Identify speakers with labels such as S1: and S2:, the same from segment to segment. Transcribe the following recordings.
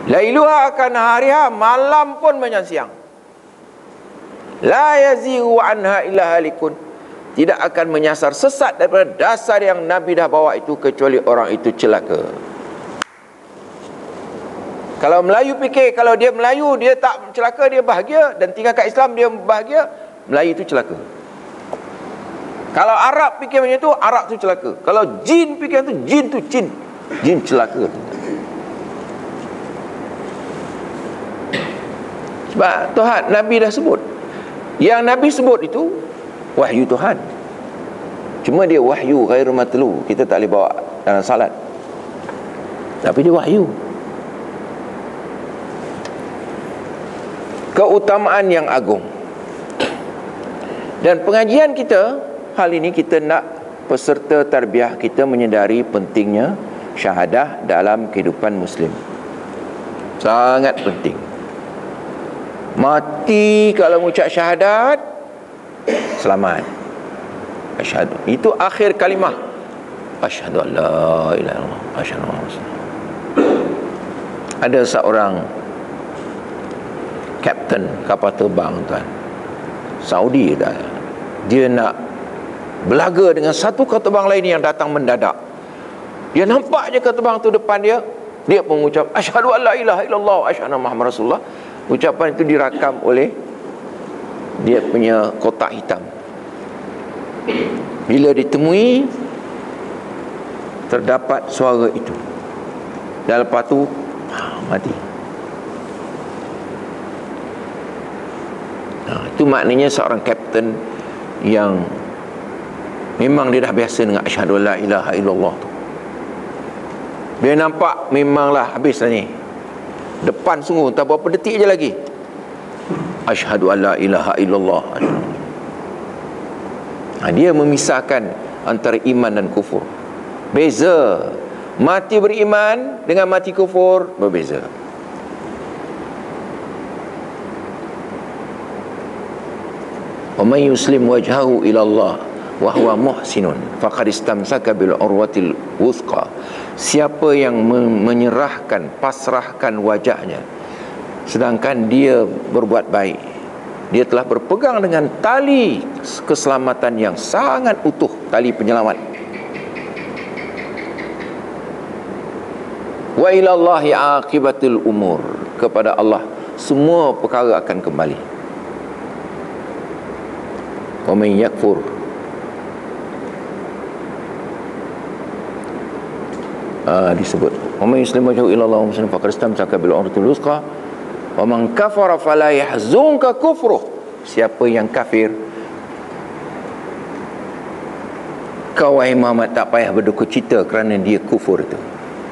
S1: Lailuha akan hariha, malam pun macam siang. La yazighu anha illa halikun. Tidak akan menyasar sesat daripada dasar yang Nabi dah bawa itu kecuali orang itu celaka. Kalau Melayu fikir kalau dia Melayu dia tak celaka, dia bahagia, dan tinggal kat Islam dia bahagia, Melayu itu celaka. Kalau Arab fikir macam tu, Arab tu celaka. Kalau jin fikir tu, jin celaka. Sebab Tuhan, Nabi dah sebut. Yang Nabi sebut itu wahyu Tuhan. Cuma dia wahyu ghairu matlu, kita tak boleh bawa dalam salat. Tapi dia wahyu. Keutamaan yang agung. Dan pengajian kita hal ini, kita nak peserta tarbiyah kita menyedari pentingnya syahadah dalam kehidupan Muslim. Sangat penting. Mati kalau mengucap syahadat, selamat. Asyhadu, itu akhir kalimah. Asyhadu an la ilaha illallah, asyhadu anna Muhammadan rasulullah. Ada seorang kapten kapal terbang, tuan, Saudi dah. Dia nak berlaga dengan satu kapal terbang lain yang datang mendadak. Dia nampak je kapal terbang tu depan dia, dia pun mengucap asyhadu an la ilaha illallah, asyhadu anna Muhammadan rasulullah. Ucapan itu direkam oleh dia punya kotak hitam. Bila ditemui, terdapat suara itu, dan lepas tu mati. Itu maknanya seorang kapten yang memang dia dah biasa dengan asyhadu la ilaha illallah tu. Dia nampak memanglah habis dah ni, depan sungguh, tak berapa detik je lagi, asyhadu an la ilaha illallah. Dia memisahkan antara iman dan kufur. Beza. Mati beriman dengan mati kufur berbeza. Wa may yuslim wajhahu ila Allah wa huwa muhsinun faqad istamsaka bil urwatil wuthqa. Siapa yang menyerahkan, pasrahkan wajahnya sedangkan dia berbuat baik, dia telah berpegang dengan tali keselamatan yang sangat utuh, tali penyelamat. Wa ilallahi aqibatul umur, kepada Allah semua perkara akan kembali. Wa man yakfur, disebut wa man yuslimu wajhahu ila Allah musliman faqad istamsaka bil urwatil wuthqa wa man kafara fala yahzunka kufruh. Siapa yang kafir, kau wahai Muhammad tak payah berduka cita kerana dia kufur itu.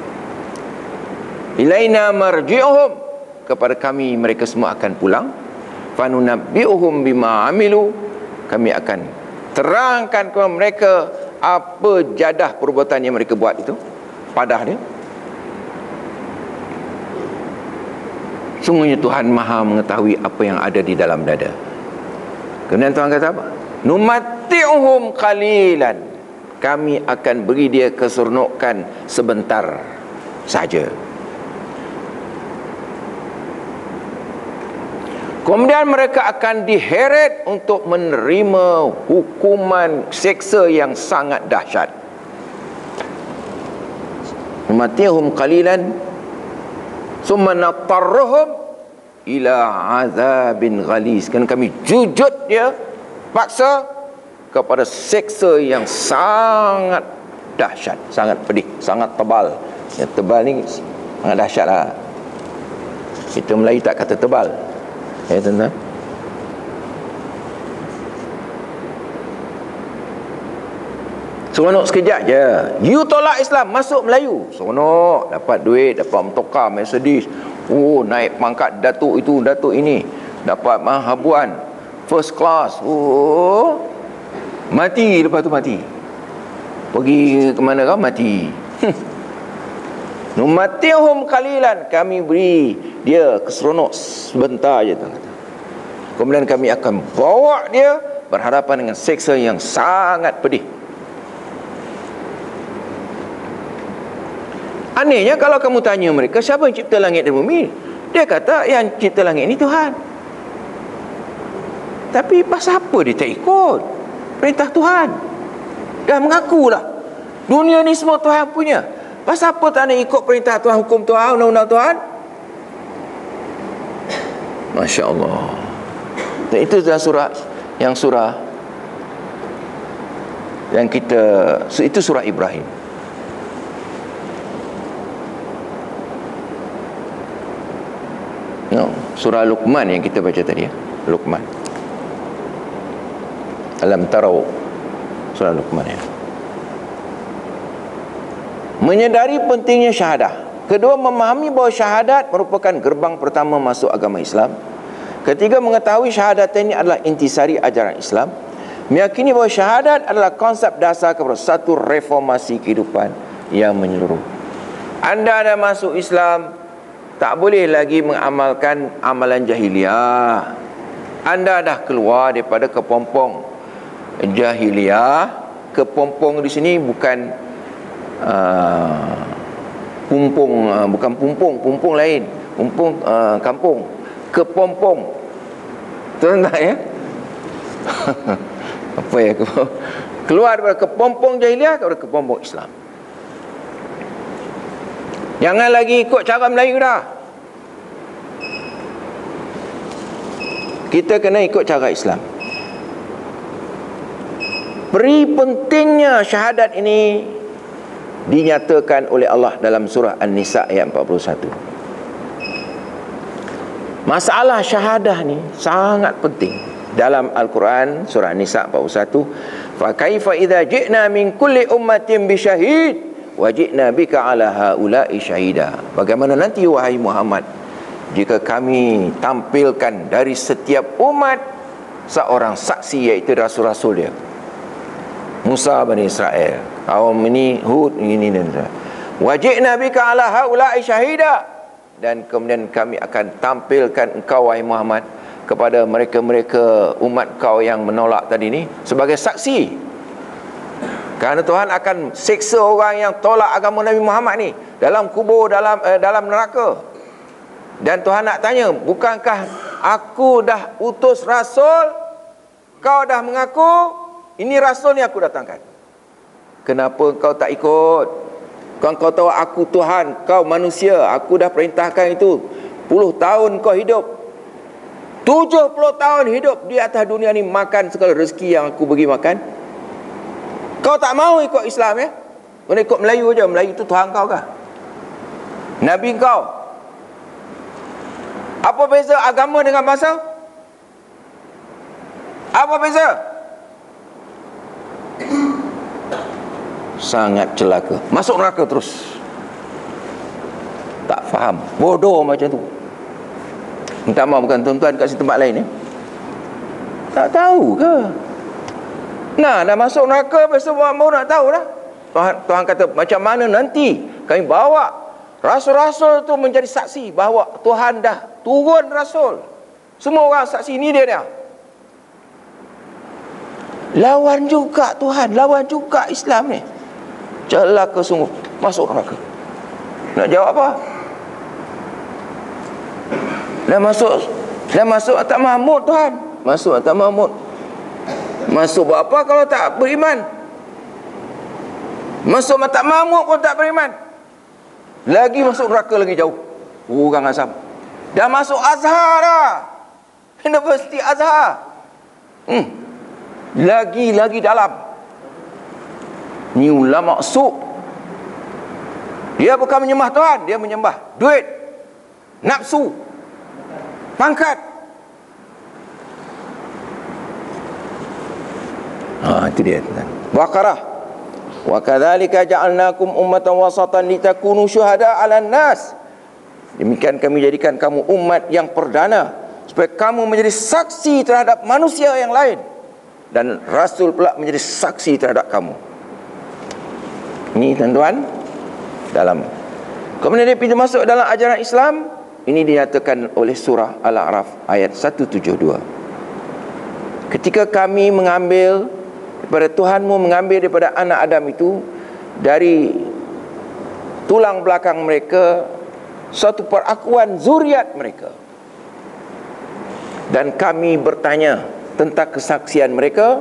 S1: Ilaina marji'uhum, kepada kami mereka semua akan pulang. Fanunabbi'uhum bima amilu, kami akan terangkan kepada mereka apa jadah perbuatan yang mereka buat itu, padah dia. Sungguhnya Tuhan Maha mengetahui apa yang ada di dalam dada. Kemudian Tuhan kata apa? Numatti'uhum qalilan, kami akan beri dia keseronokan sebentar saja. Kemudian mereka akan diheret untuk menerima hukuman seksa yang sangat dahsyat. Numatti'uhum qalilan summa natarruhum ila azabin ghalis, kan kami jujut dia, paksa kepada seksa yang sangat dahsyat, sangat pedih, sangat tebal. Yang tebal ni sangat dahsyat lah. Kita Melayu tak kata tebal, ya tuan-tuan. Seronok sekejap je. You tolak Islam, masuk Melayu, seronok, dapat duit, dapat motorcar, Mercedes, oh naik pangkat datuk itu, datuk ini, dapat habuan first class, oh mati, lepas tu mati, pergi ke mana kau, mati. Numatihum qalilan, kami beri dia keseronok sebentar je, kemudian kami akan bawa dia berhadapan dengan seksa yang sangat pedih. Anehnya kalau kamu tanya mereka, siapa yang cipta langit dan bumi? Dia kata yang cipta langit ini Tuhan. Tapi pasal apa dia tak ikut perintah Tuhan? Dah mengakulah dunia ni semua Tuhan punya. Pasal apa tak nak ikut perintah Tuhan, hukum Tuhan, undang-undang Tuhan? Masya Allah. Dan itu adalah surah yang kita, itu surah Ibrahim. No, surah Luqman yang kita baca tadi ya. Luqman. Alam tarau, surah Luqman ya. Menyedari pentingnya syahadah. Kedua, memahami bahawa syahadat merupakan gerbang pertama masuk agama Islam. Ketiga, mengetahui syahadat ini adalah intisari ajaran Islam. Meyakini bahawa syahadat adalah konsep dasar kepada satu reformasi kehidupan yang menyeluruh. Anda dah masuk Islam, tak boleh lagi mengamalkan amalan jahiliah. Anda dah keluar daripada kepompong jahiliah. Kepompong di sini bukan bukan pumpung lain, kampung. Kepompong, tuan tak ya? Apa ya? Keluar daripada kepompong jahiliah kepada kepompong Islam. Jangan lagi ikut cara Melayu dah. Kita kena ikut cara Islam. Peri pentingnya syahadat ini dinyatakan oleh Allah dalam surah An-Nisa ayat 41. Masalah syahadah ni sangat penting. Dalam Al-Quran surah An-Nisa 41, fa kaifa idza ji'na min kulli ummatin bi syahid wa ji'na bika 'ala haula'i syahida. Bagaimana nanti wahai Muhammad jika kami tampilkan dari setiap umat seorang saksi, iaitu rasul-rasul dia. Musa Bani Israel, kaum ini Hud, ini dan wajibna bika ala haula'i syahida, dan kemudian kami akan tampilkan engkau wahai Muhammad kepada mereka-mereka umat kau yang menolak tadi ni sebagai saksi. Kerana Tuhan akan siksa orang yang tolak agama Nabi Muhammad ni dalam kubur, dalam neraka. Dan Tuhan nak tanya, bukankah aku dah utus rasul, kau dah mengaku ini rasul ni aku datangkan, kenapa kau tak ikut? Kau tahu aku Tuhan, kau manusia. Aku dah perintahkan itu. 10 tahun kau hidup, 70 tahun hidup di atas dunia ni, makan segala rezeki yang aku bagi makan. Kau tak mau ikut Islam ya? Kau ikut Melayu aja. Melayu tu Tuhan kau kah? Nabi kau? Apa beza agama dengan bangsa? Apa beza? Sangat celaka, masuk neraka terus. Tak faham, bodoh macam tu. Minta maaf, bukan tuan-tuan kat tempat lain tak tahu ke? Nah, dah masuk neraka, besok baru nak tahu dah. Tuhan kata, macam mana nanti kami bawa rasul-rasul tu menjadi saksi bahawa Tuhan dah turun rasul. Semua orang saksi, ni dia. Lawan juga Tuhan, lawan juga Islam ni. Celaka sungguh, masuk neraka. Nak jawab apa? Dah masuk atas Mahmud Tuhan. Masuk atas Mahmud. Masuk buat apa kalau tak beriman? Masuk atas Mahmud pun tak beriman. Lagi masuk neraka lagi jauh. Orang Azam. Dah masuk Azhar dah. Universiti Azhar. Lagi dalam. Ni ulama su'. Dia bukan menyembah Tuhan, dia menyembah duit, nafsu, pangkat. Itu dia. Baqarah. Wa kadzalika ja'alnakum ummatan wasatan litakunu syuhada 'alan nas. Demikian kami jadikan kamu umat yang perdana supaya kamu menjadi saksi terhadap manusia yang lain, dan rasul pula menjadi saksi terhadap kamu. Ini tuan-tuan, dalam kemudian dia pintu masuk dalam ajaran Islam. Ini dinyatakan oleh surah Al-A'raf ayat 172. Ketika kami mengambil daripada Tuhanmu, mengambil daripada anak Adam itu dari tulang belakang mereka, suatu perakuan zuriat mereka. Dan kami bertanya tentang kesaksian mereka,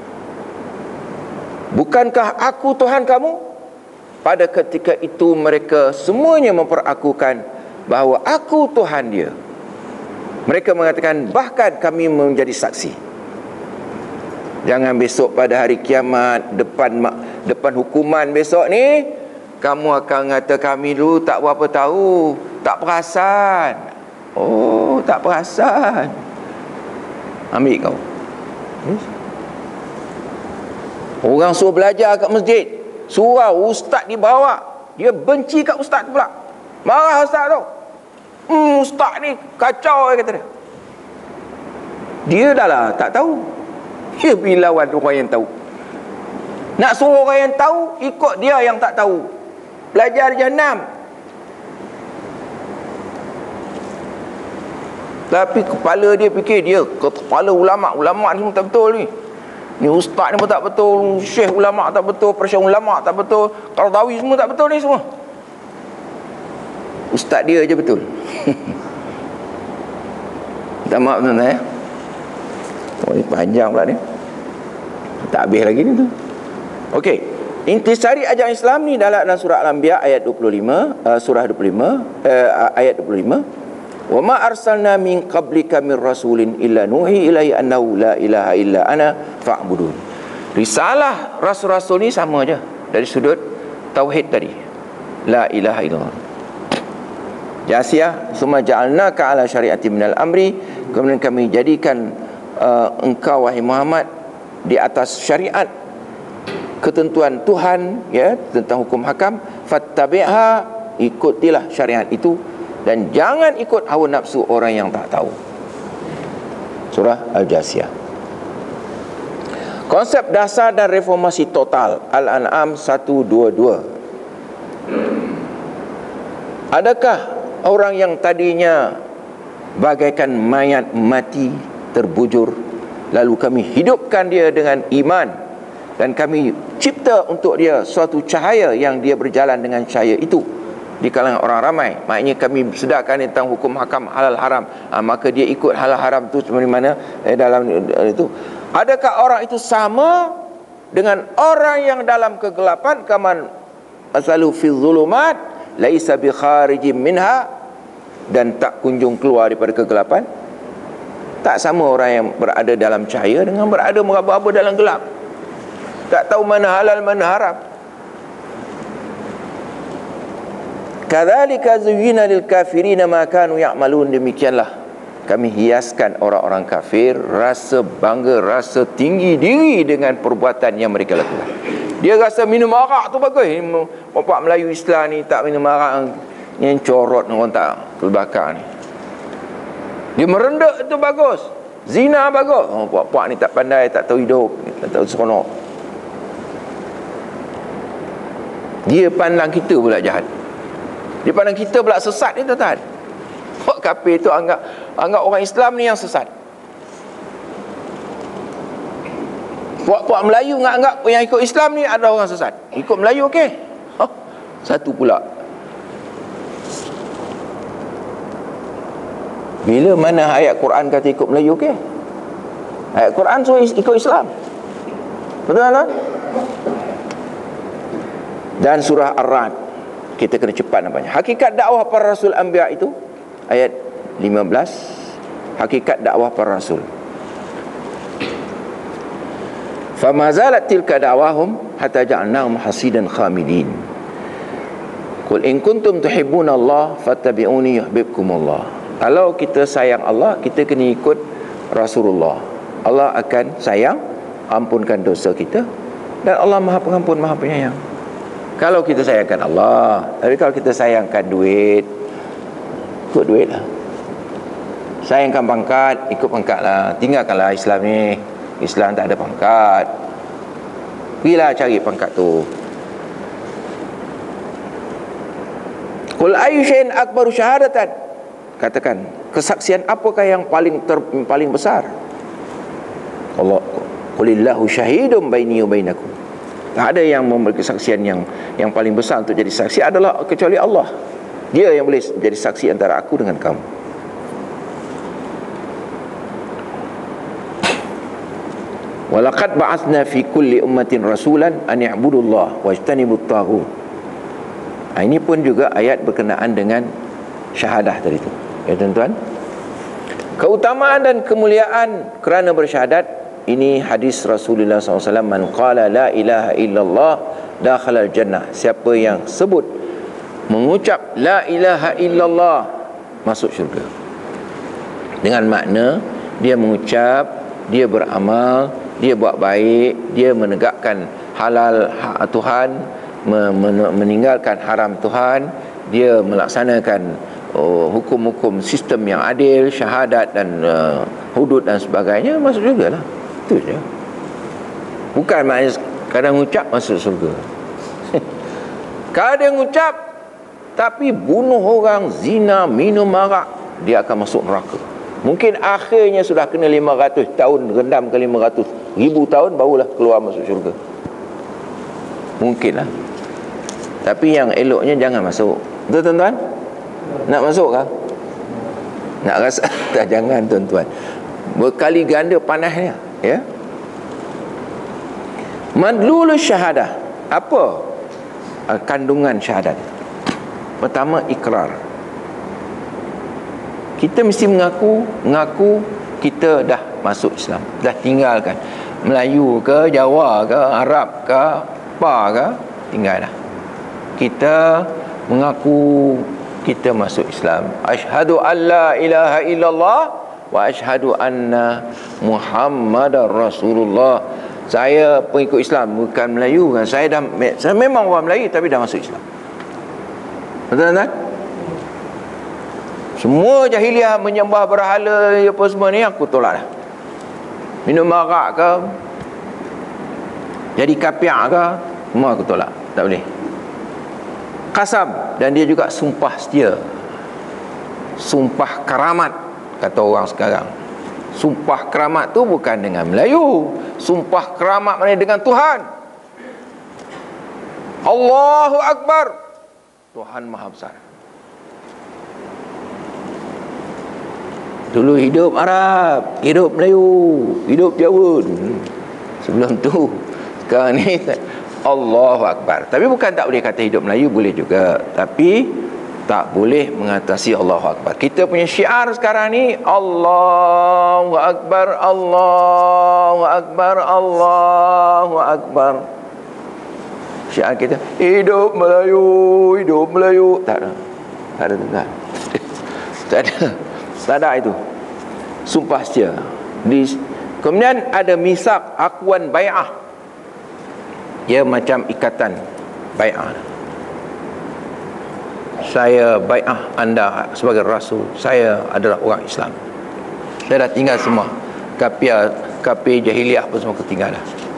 S1: bukankah aku Tuhan kamu? Pada ketika itu mereka semuanya memperakukan bahawa aku Tuhan dia. Mereka mengatakan, bahkan kami menjadi saksi. Jangan besok pada hari kiamat, depan hukuman besok ni, kamu akan kata kami dulu tak berapa tahu, tak perasan. Oh, tak perasan. Ambil kau. Orang suruh belajar kat masjid, surau ustaz dibawa, dia benci kat ustaz tu pula. Marah ustaz tu. Ustaz ni kacau, kata dia. Dia dah lah tak tahu. Dia bilawan orang yang tahu. Nak suruh orang yang tahu, ikut dia yang tak tahu. Belajar Jahannam. Tapi kepala dia fikir, dia kepala ulama ni semua tak betul ni. Ni ustaz ni pun tak betul, syekh ulama tak betul, persiapan ulama tak betul, Qaradawi semua tak betul ni semua. Ustaz dia je betul. Minta maaf tuan-tuan ya. Oh, ni panjang pula ni. Tak habis lagi ni tu. Okey. Intisari ajaran Islam ni dalam surah Al-Anbiya ayat 25, surah 25, ayat 25. Wa ma arsalna min qablika min rasulin illa nuhi ilaihi annahu la ilaha illa ana fa'budun. Risalah rasul-rasul ni sama aja dari sudut tauhid tadi. La ilaha illallah. Jasiyah, summa ja'alnaka ala syari'ati minal amri, kemudian kami jadikan engkau wahai Muhammad di atas syariat ketentuan Tuhan, ya, tentang hukum hakam. Fattabi'ha, ikutilah syariat itu, dan jangan ikut hawa nafsu orang yang tak tahu. Surah Al-Jasiyah. Konsep dasar dan reformasi total, Al-An'am 122. Adakah orang yang tadinya bagaikan mayat mati terbujur, lalu kami hidupkan dia dengan iman, dan kami cipta untuk dia suatu cahaya yang dia berjalan dengan cahaya itu di kalangan orang ramai. Maknanya kami sedarkan tentang hukum hakam halal haram, maka dia ikut halal haram tu seperti mana dalam itu. Adakah orang itu sama dengan orang yang dalam kegelapan, kaman asalu fi zulumat laisa bi kharijim minha, dan tak kunjung keluar daripada kegelapan? Tak sama orang yang berada dalam cahaya dengan berada meraba-raba dalam gelap, tak tahu mana halal mana haram. Kadzalika zuyyina lil kafirina ma kanu ya'malun. Demikianlah kami hiaskan orang-orang kafir rasa bangga, rasa tinggi diri dengan perbuatan yang mereka lakukan. Dia rasa minum arak tu bagus. Bapak Melayu Islam ni tak minum arak, yang corot orang tak terbakar ni. Dia merendak tu bagus, zina bagus. Oh, puak-puak ni tak pandai, tak tahu hidup, tak tahu seronok. Dia pandang kita pula jahat. Dia pandang kita pula sesat ni, tuan-tuan. Puak kafir tu anggap orang Islam ni yang sesat. Puak-puak Melayu anggap yang ikut Islam ni ada orang sesat. Ikut Melayu okey. Satu pula. Bila mana ayat Quran kata ikut Melayu okey? Ayat Quran suruh ikut Islam. Betul tak? Dan surah Ar-Ra'd, kita kena cepat nampaknya. Hakikat dakwah para rasul anbiya itu ayat 15. Hakikat dakwah para rasul. Fama zalat tilka da'wahum hatta ja'alnahum hasidan khamidin. Qul in kuntum tuhibbuna Allah fattabi'uni yuhibbukumullah. Kalau kita sayang Allah, kita kena ikut Rasulullah. Allah akan sayang, ampunkan dosa kita, dan Allah Maha Pengampun, Maha Penyayang. Kalau kita sayangkan Allah. Tapi kalau kita sayangkan duit, ikut duit lah. Sayangkan pangkat, ikut pangkat lah. Tinggalkanlah Islam ni. Islam tak ada pangkat. Pergilah cari pangkat tu. Qul ayyu syai'in akbaru syahadatan. Katakan, kesaksian apakah yang paling besar? Allah, qulillahu syahidum baini wa bainakum. Tak ada yang memberi kesaksian yang paling besar untuk jadi saksi adalah kecuali Allah. Dia yang boleh jadi saksi antara aku dengan kamu. Walaqad ba'athna fi kulli ummatin rasulan an ya'budullah wajtanibut taghut. Ini pun juga ayat berkenaan dengan syahadah tadi itu. Ya tuan-tuan. Keutamaan dan kemuliaan kerana bersyahadat, ini hadis Rasulullah SAW, man qala la ilaha illallah dakhalal jannah. Siapa yang sebut, mengucap la ilaha illallah, masuk syurga. Dengan makna dia mengucap, dia beramal, dia buat baik, dia menegakkan halal hak Tuhan, meninggalkan haram Tuhan, dia melaksanakan hukum-hukum sistem yang adil, syahadat dan hudud dan sebagainya, masuk syurga lah. Itu je. Bukan maknanya kadang ucap masuk surga. Kadang ucap tapi bunuh orang, zina, minum arak, dia akan masuk neraka. Mungkin akhirnya sudah kena 500 tahun rendam ke 500,000 tahun barulah keluar masuk syurga. Mungkinlah. Tapi yang eloknya jangan masuk. Betul tuan-tuan? Nak masuk kah? Nak rasa? Tak, jangan tuan-tuan. Berkali ganda panasnya. Ya. Madlul syahadah. Apa kandungan syahadat? Pertama, ikrar. Kita mesti mengaku kita dah masuk Islam, dah tinggalkan Melayu ke, Jawa ke, Arab ke, apa ke, tinggal dah. Kita mengaku kita masuk Islam. Asyhadu an la ilaha illallah wa asyhadu anna Muhammadar Rasulullah. Saya pengikut Islam, bukan Melayu kan. Saya memang orang Melayu tapi dah masuk Islam. Betul tak? Semua jahiliah menyembah berhala apa semua ni aku tolak dah. Minum arak ke, jadi kapiak ke, semua aku tolak. Tak boleh. Qasam, dan dia juga sumpah setia. Sumpah karamat, kata orang sekarang. Sumpah keramat tu bukan dengan Melayu. Sumpah keramat maknanya dengan Tuhan. Allahu Akbar. Tuhan Maha Besar. Dulu hidup Arab, hidup Melayu, hidup Jawa. Sebelum tu, sekarang ni Allahu Akbar. Tapi bukan tak boleh kata hidup Melayu, boleh juga. Tapi tak boleh mengatasi Allahu Akbar. Kita punya syiar sekarang ni Allahu Akbar, Allahu Akbar, Allahu Akbar. Syiar kita hidup Melayu, hidup Melayu. Tak ada. Tak ada tuan. Tak ada. Tak ada itu. Sumpah setia. Kemudian ada misak, akuan bai'ah. Ia macam ikatan bai'ah. Saya bai'ah anda sebagai Rasul. Saya adalah orang Islam. Saya dah tinggal semua kafir jahiliah pun semua ketinggalan.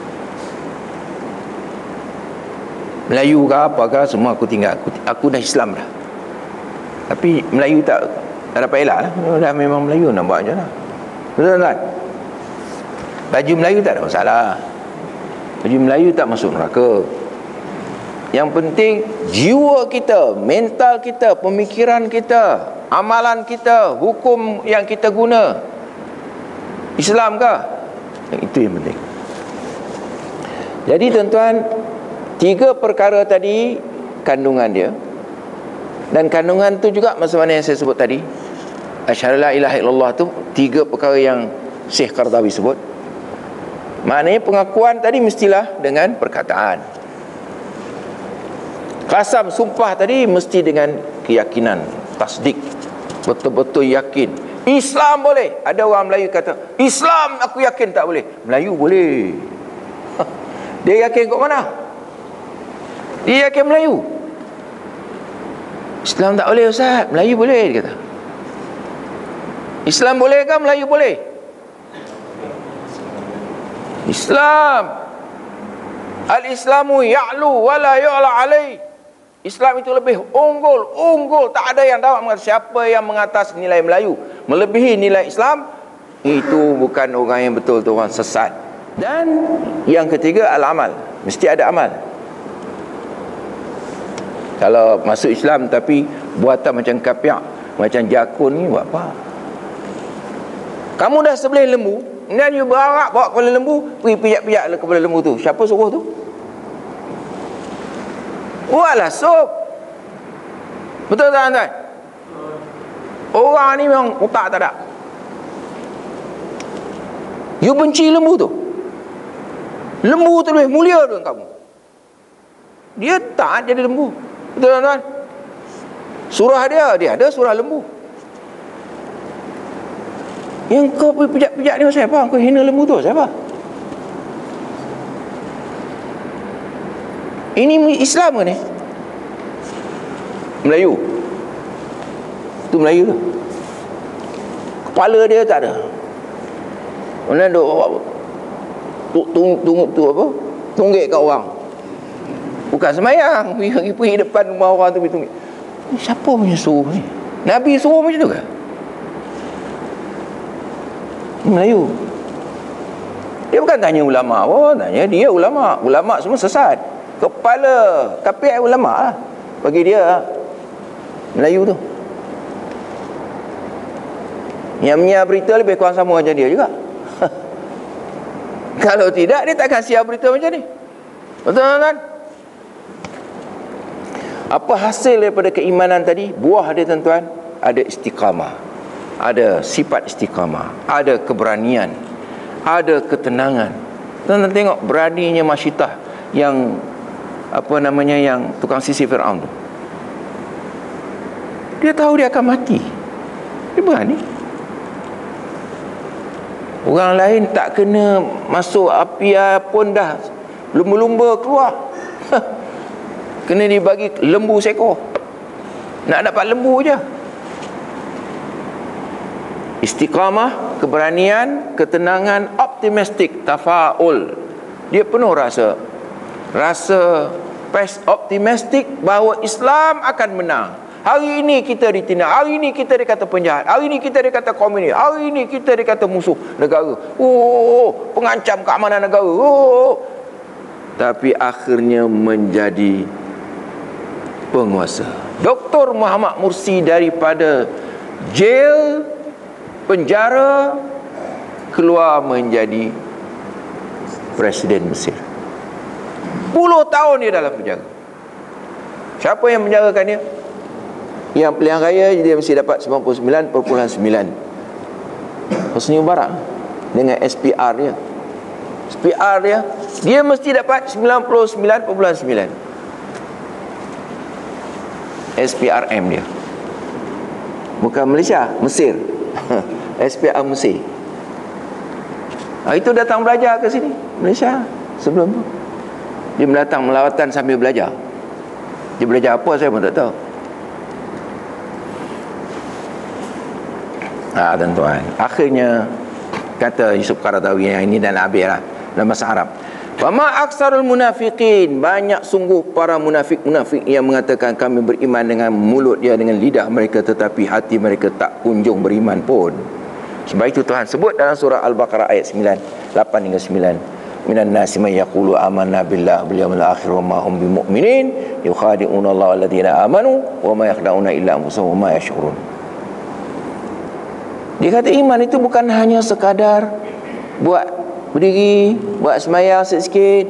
S1: Melayu ke apa ke, semua aku tinggal. Aku dah Islam dah. Tapi Melayu tak dapat elak lah. Dah memang Melayu, nampak je lah. Betul tak? Baju Melayu tak ada masalah. Baju Melayu tak masuk neraka. Yang penting jiwa kita, mental kita, pemikiran kita, amalan kita, hukum yang kita guna Islam ke? Itu yang penting. Jadi tuan-tuan, 3 perkara tadi kandungan dia. Dan kandungan tu juga macam mana yang saya sebut tadi. Asyhadu la ilaha illallah tu 3 perkara yang Syekh Qaradawi sebut. Maknanya pengakuan tadi mestilah dengan perkataan. Qasam, sumpah tadi mesti dengan keyakinan, tasdik, betul-betul yakin. Islam boleh. Ada orang Melayu kata Islam aku yakin tak boleh. Melayu boleh. Dia yakin kat mana? Dia yakin Melayu. Islam tak boleh Ustaz, Melayu boleh, dia kata. Islam boleh ke Melayu boleh? Islam, al-Islamu ya'lu wa la yu'la alaih. Islam itu lebih unggul, tak ada yang dapat mengatakan. Siapa yang mengatas nilai Melayu melebihi nilai Islam, itu bukan orang yang betul, itu orang sesat. Dan yang ketiga, al-amal. Mesti ada amal. Kalau masuk Islam tapi buatan macam kapiak, macam jakun ni, buat apa? Kamu dah sembelih lembu, kemudian you berharap bawa kepala lembu, pergi pijak-pijak kepala lembu tu. Siapa suruh tu? Buatlah sup. Betul tak tuan? Orang ni memang otak tak ada. You benci lembu tu. Lembu tu lebih mulia dengan kamu. Dia tak jadi lembu. Betul tak tuan? Surah dia ada surah lembu. Yang kau pergi pijak-pijak ni pasal apa? Kau hina lembu tu pasal apa? Ini Islam ke ni? Melayu. Itu Melayu tu. Kepala dia tak ada. Mana duk tunggu tu apa? Tunggik kat orang. Bukan semayang, pergi depan rumah orang tu pergi tunggik. Siapa punya suruh ni? Nabi suruh macam tu ke? Melayu. Dia bukan tanya ulama pun, tanya dia ulama. Ulama semua sesat. Kepala kapiak ulama lah bagi dia Melayu tu. Yang menyiar berita lebih kurang sama macam dia juga. Kalau tidak, dia takkan siar berita macam ni. Betul kan? Apa hasil daripada keimanan tadi? Buah dia tuan-tuan, ada istiqamah, ada sifat istiqamah, ada keberanian, ada ketenangan. Tuan-tuan tengok beraninya Masyitah yang yang tukang sisir Firaun tu. Dia tahu dia akan mati, dia berani. Orang lain tak kena masuk api pun dah lumba-lumba keluar. Kena dibagi lembu seekor. Nak dapat lembu je. Istiqamah, keberanian, ketenangan, optimistik, tafaul. Dia penuh rasa optimistik bahawa Islam akan menang. Hari ini kita ditindak, hari ini kita dikata penjahat, hari ini kita dikata komunis, hari ini kita dikata musuh negara, pengancam keamanan negara, tapi akhirnya menjadi penguasa. Dr. Muhammad Mursi daripada jail, penjara, keluar menjadi Presiden Mesir. 10 tahun dia dalam penjara. Siapa yang menjarakan dia? Yang pilihan raya dia mesti dapat 99.9. Hosni Mubarak dengan SPR dia. SPR dia mesti dapat 99.9. SPRM dia. Bukan Malaysia, Mesir. SPR Mesir. Itu datang belajar ke sini Malaysia sebelum tu. Dia datang melawatan sambil belajar. Dia belajar apa saya pun tak tahu. Tuan-tuan, akhirnya kata Yusuf Qaradawi yang ini dan habis lah dalam bahasa Arab. Wa ma aksarul munafiqin, banyak sungguh para munafik-munafik yang mengatakan kami beriman dengan mulut dia, dengan lidah mereka, tetapi hati mereka tak kunjung beriman pun. Sebab itu Tuhan sebut dalam surah Al-Baqarah ayat 9, 8 hingga 9. Minan nasi may yaqulu amanna billahi wal yawmil akhir wa ma hum bimu'minin yukhadi'una Allah alladziina amanu wa ma yakhda'una illa anfusahum wa ma yash'urun. Dia kata iman itu bukan hanya sekadar buat berdiri, buat semayang sikit-sikit.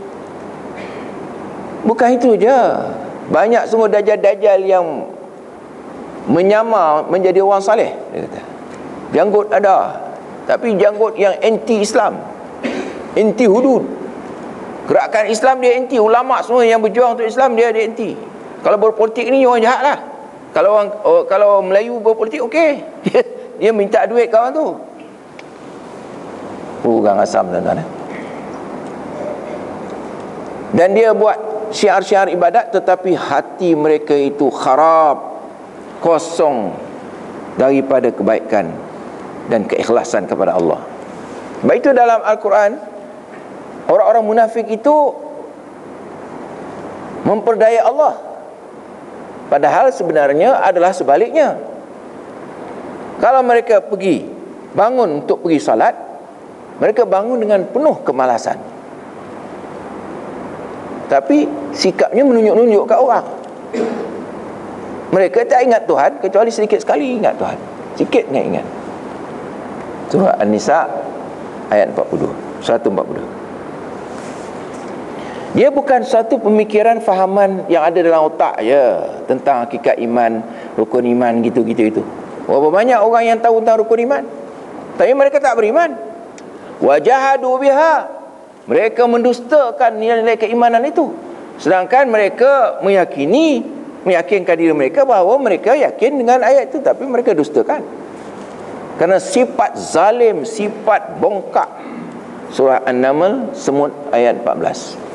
S1: Bukan itu je. Banyak semua dajjal-dajjal yang menyamar menjadi orang saleh, dia kata. Janggut ada, tapi janggut yang anti-Islam, anti hudud. Gerakan Islam dia anti. Ulama semua yang berjuang untuk Islam dia anti. Kalau berpolitik ni orang jahat lah. Kalau Melayu berpolitik okey. Dia minta duit kawan tu. Orang asam tuan-tuan. Dan dia buat syiar-syiar ibadat, tetapi hati mereka itu kharab, kosong daripada kebaikan dan keikhlasan kepada Allah. Baik itu dalam Al-Quran, orang-orang munafik itu memperdaya Allah, padahal sebenarnya adalah sebaliknya. Kalau mereka bangun untuk pergi salat, mereka bangun dengan penuh kemalasan. tapi sikapnya menunjuk-nunjuk kat orang. Mereka tak ingat Tuhan kecuali sedikit sekali ingat Tuhan. Sikit ingat. Surah An-Nisa ayat 42, 142. Dia bukan satu pemikiran fahaman yang ada dalam otak je tentang hakikat iman, rukun iman gitu-gitu itu. Berapa banyak orang yang tahu tentang rukun iman, tapi mereka tak beriman. Wajahadu biha, mereka mendustakan nilai-nilai keimanan itu. Sedangkan mereka meyakinkan diri mereka bahawa mereka yakin dengan ayat itu, tapi mereka dustakan. Kerana sifat zalim, sifat bongkak. Surah An-Naml, semut ayat 14.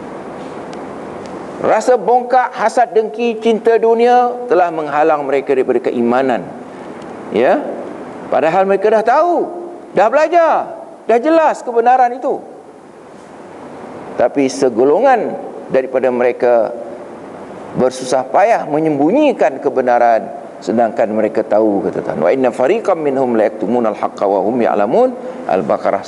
S1: Rasa bongkak, hasad, dengki, cinta dunia telah menghalang mereka daripada keimanan. Ya, padahal mereka dah tahu, dah belajar, dah jelas kebenaran itu. Tapi segolongan daripada mereka bersusah payah menyembunyikan kebenaran, sedangkan mereka tahu, kata Tuhan. Wa inna fariqam minhum la yaktumunal haqqa wa hum ya'lamun. Al-Baqarah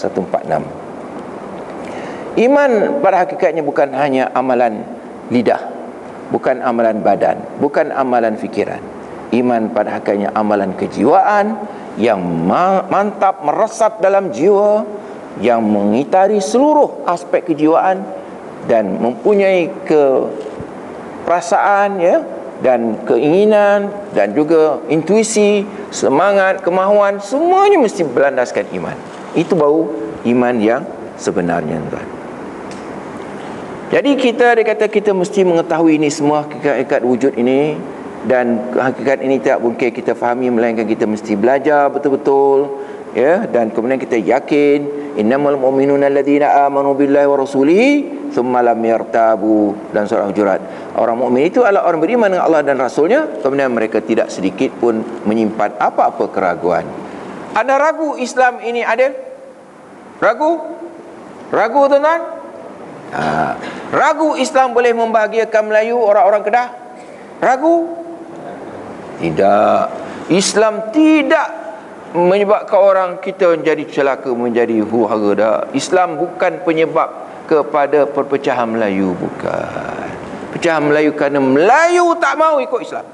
S1: 146. Iman pada hakikatnya bukan hanya amalan lidah, bukan amalan badan, bukan amalan fikiran. Iman pada hakikatnya amalan kejiwaan yang mantap meresap dalam jiwa, yang mengitari seluruh aspek kejiwaan dan mempunyai perasaan, ya, dan keinginan dan juga intuisi, semangat, kemahuan, semuanya mesti berlandaskan iman. Itu baru iman yang sebenarnya, tuan. Jadi dia kata kita mesti mengetahui ini semua, hakikat wujud ini, dan hakikat ini tak mungkin kita fahami melainkan kita mesti belajar betul-betul, ya, dan kemudian kita yakin innamal mu'minuna alladzina amanu billahi wa rasulihi thumma lam yartabu, dan surah Hujurat. Orang mukmin itu adalah orang beriman dengan Allah dan Rasulnya, kemudian mereka tidak sedikit pun menyimpan apa-apa keraguan. Ada ragu Islam ini adil? Ragu tuan-tuan? Ragu Islam boleh membahagiakan Melayu, orang-orang Kedah? Ragu? Tidak. Islam tidak menyebabkan orang kita menjadi celaka, menjadi huru-hara dah. Islam bukan penyebab kepada perpecahan Melayu, bukan. Pecahan Melayu kerana Melayu tak mau ikut Islam.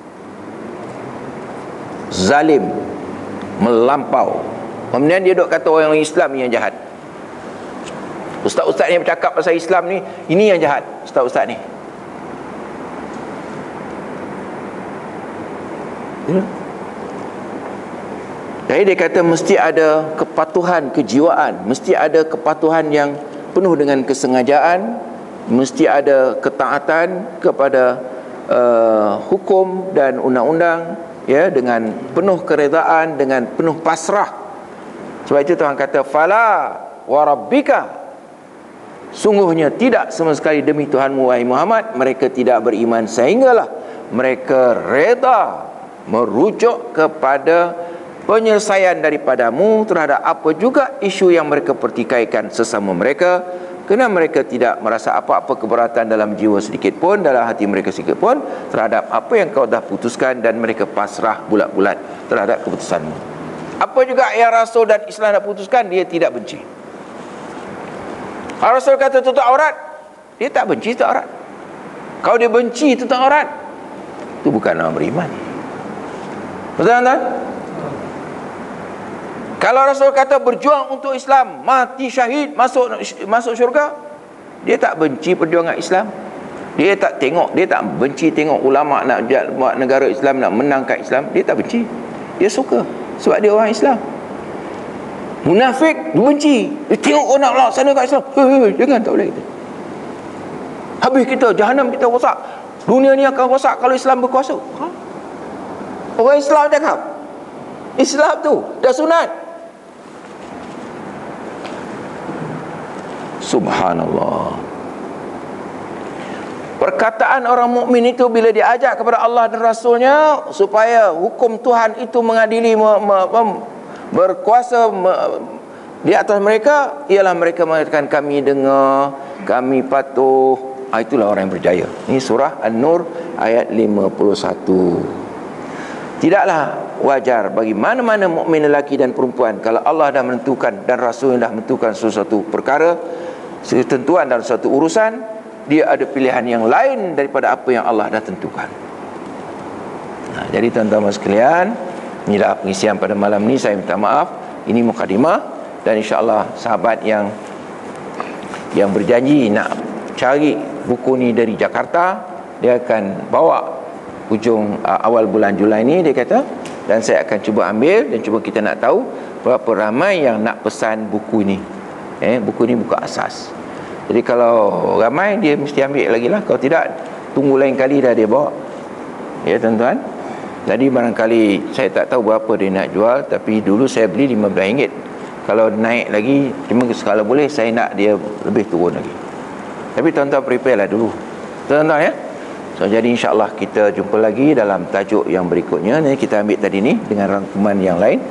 S1: Zalim, melampau. Kemudian dia duk kata orang Islam yang jahat. Ustaz-ustaz ni bercakap pasal Islam ni, ini yang jahat, ustaz-ustaz ni. Jadi dia kata mesti ada kepatuhan kejiwaan, mesti ada kepatuhan yang penuh dengan kesengajaan, mesti ada ketaatan kepada hukum dan undang-undang, ya, dengan penuh keredaan, dengan penuh pasrah. Sebab itu Tuhan kata fala wa rabbika, sungguhnya tidak sama sekali demi Tuhanmu wahai Muhammad, mereka tidak beriman sehinggalah mereka reda merujuk kepada penyelesaian daripadamu terhadap apa juga isu yang mereka pertikaikan sesama mereka, kerana mereka tidak merasa apa-apa keberatan dalam jiwa sedikit pun, dalam hati mereka sedikit pun terhadap apa yang kau dah putuskan, dan mereka pasrah bulat-bulat terhadap keputusanmu. Apa juga yang Rasul dan Islam dah putuskan, dia tidak benci. Kalau Rasul kata tutup aurat, dia tak benci tutup aurat. Kalau dia benci tutup aurat, itu bukan orang beriman. Betul tak? Kalau Rasul kata berjuang untuk Islam, mati syahid, masuk syurga, dia tak benci perjuangan Islam. Dia tak benci tengok ulama nak buat negara Islam, nak menangkan Islam. Dia tak benci, dia suka, sebab dia orang Islam. Munafik dia benci, dia tengok orang nak laksanakan Islam, jangan, tak boleh kita. Habis kita, jahanam kita rosak, dunia ni akan rosak kalau Islam berkuasa. Orang Islam cakap Islam tu dah sunat. Subhanallah. Perkataan orang mukmin itu bila diajak kepada Allah dan Rasulnya supaya hukum Tuhan itu mengadili, berkuasa di atas mereka, ialah mereka mengatakan kami dengar, kami patuh. Itulah orang yang berjaya. Ini surah An-Nur ayat 51. Tidaklah wajar bagi mana-mana mukmin lelaki dan perempuan, kalau Allah dah menentukan dan Rasul dah menentukan sesuatu perkara, ketentuan dalam suatu urusan, dia ada pilihan yang lain daripada apa yang Allah dah tentukan. Jadi tuan-tuan sekalian, inilah pengisian pada malam ni. Saya minta maaf, ini mukadimah, dan insya-Allah sahabat yang berjanji nak cari buku ni dari Jakarta, dia akan bawa hujung awal bulan Julai ni, dia kata, dan saya akan cuba ambil dan cuba kita nak tahu berapa ramai yang nak pesan buku ni. Buku ni buku asas. Jadi kalau ramai, dia mesti ambil lagi lah. Kalau tidak, tunggu lain kali dah dia bawa. Ya tuan-tuan. Jadi barangkali saya tak tahu berapa dia nak jual, tapi dulu saya beli RM15. Kalau naik lagi, cuma sekala boleh saya nak dia lebih turun lagi. Tapi tuan-tuan prepare lah dulu, tuan-tuan ya. So jadi insya-Allah kita jumpa lagi dalam tajuk yang berikutnya. Ni kita ambil tadi ni dengan rangkuman yang lain.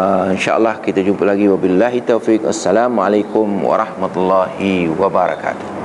S1: InsyaAllah kita jumpa lagi. Wabillahi taufiq. Assalamualaikum warahmatullahi wabarakatuh.